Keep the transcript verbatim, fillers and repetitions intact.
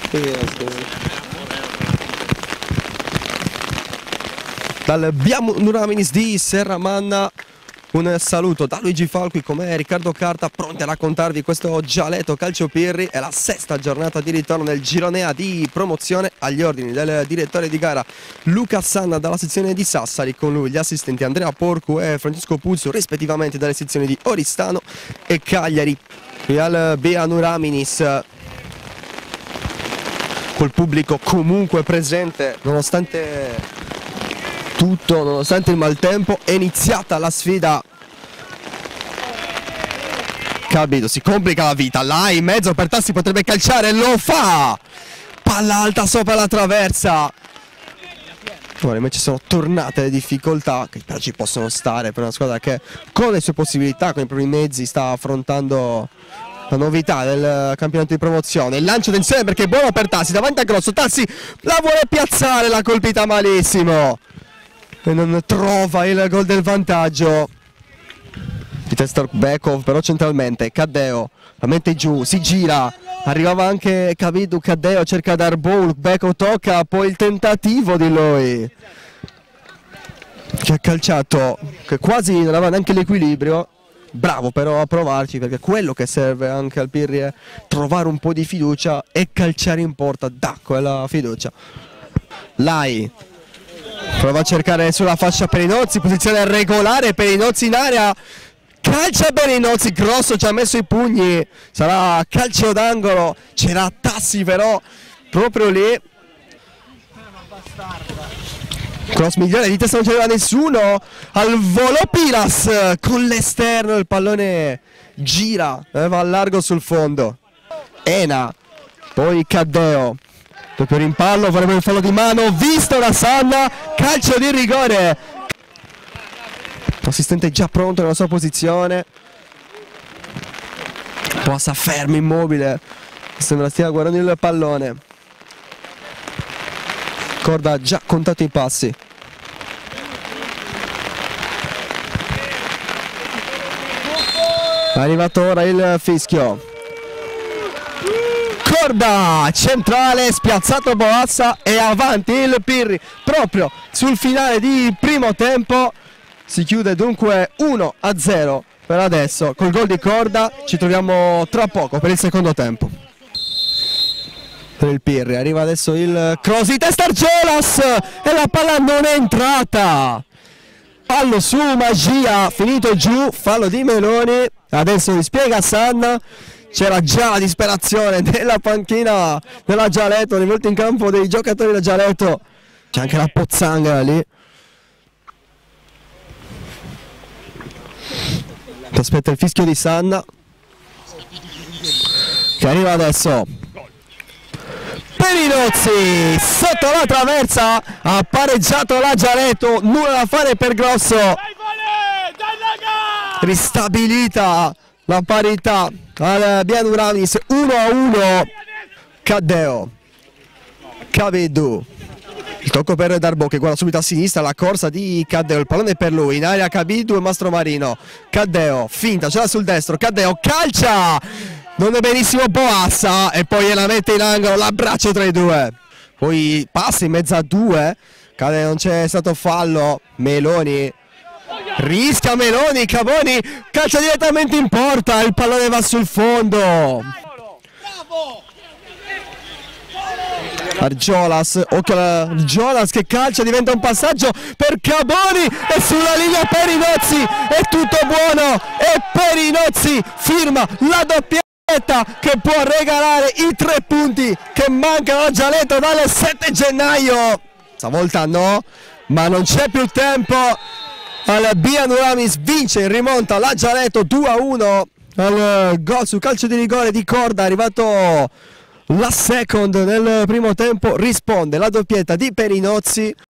Dal Bianuraminis di Serramanna un saluto da Luigi Falqui come Riccardo Carta, pronti a raccontarvi questo Gialetto Calcio Pirri. È la sesta giornata di ritorno nel girone A di promozione, agli ordini del direttore di gara Luca Sanna dalla sezione di Sassari, con lui gli assistenti Andrea Porcu e Francesco Puzzo rispettivamente dalle sezioni di Oristano e Cagliari. Qui al Bianuraminis col pubblico comunque presente nonostante tutto, nonostante il maltempo. È iniziata la sfida. Capito, si complica la vita. Là in mezzo per Tassi potrebbe calciare, lo fa! Palla alta sopra la traversa. Ora invece sono tornate le difficoltà che però ci possono stare per una squadra che con le sue possibilità, con i propri mezzi, sta affrontando la novità del campionato di promozione. Il lancio d'insieme perché è buono per Tassi, davanti a Grosso. Tassi la vuole piazzare, l'ha colpita malissimo e non trova il gol del vantaggio. Di testa Bekov però centralmente, Caddeo la mette giù, si gira, arrivava anche Cavidu, Caddeo cerca Darboul, Bekov tocca, poi il tentativo di lui che ha calciato, che quasi non aveva neanche l'equilibrio. Bravo però a provarci, perché quello che serve anche al Pirri è trovare un po' di fiducia e calciare in porta, da quella fiducia. Lai prova a cercare sulla fascia Perinozzi, posizione regolare, Perinozzi in area, calcia Perinozzi, Grosso ci ha messo i pugni, sarà calcio d'angolo, c'era Tassi però proprio lì. Cross migliore, di testa non c'era nessuno, al volo Pilas con l'esterno, il pallone gira, va al largo sul fondo. Ena, poi Caddeo, doppio rimpallo, vorrebbe il fallo di mano, visto da Sanna, calcio di rigore. L'assistente è già pronto nella sua posizione, Possa fermo, immobile, sembra stia guardando il pallone. Corda ha già contato i passi. È arrivato ora il fischio. Corda centrale, spiazzato Boassa e avanti il Pirri proprio sul finale di primo tempo. Si chiude dunque uno a zero per adesso col gol di Corda. Ci troviamo tra poco per il secondo tempo. Per il Pirri arriva adesso il cross di testa Argiolas e la palla non è entrata. Fallo su Magia, finito giù, fallo di Meloni. Adesso rispiega Sanna. C'era già la disperazione della panchina della Gialetto, rivolta in campo dei giocatori della Gialetto. C'è anche la Pozzanghera lì. Aspetta il fischio di Sanna che arriva adesso. Perinozzi sotto la traversa, ha pareggiato la Gialetto, nulla da fare per Grosso. Ristabilita la parità al Bianuraminis, uno a uno. Caddeo, Cavedu, il tocco per Darbo che guarda subito a sinistra, la corsa di Caddeo, il pallone per lui, in aria Cavidu e Mastromarino. Caddeo, finta, ce l'ha sul destro, Caddeo calcia, non è benissimo Boassa e poi la mette in angolo, l'abbraccio tra i due. Poi passa in mezzo a due, cade, non c'è stato fallo, Meloni rischia, Meloni, Cavoni calcia direttamente in porta, il pallone va sul fondo. Argiolas, occhio Argiolas che calcia, diventa un passaggio per Caboni e sulla linea Perinozzi, è tutto buono e Perinozzi firma la doppietta che può regalare i tre punti che mancano a Gialetto dal sette gennaio. Stavolta no, ma non c'è più tempo. Al Bianuraminis vince in rimonta la Gialetto due a uno al gol su calcio di rigore di Corda, è arrivato la second nel primo tempo, risponde la doppietta di Perinozzi.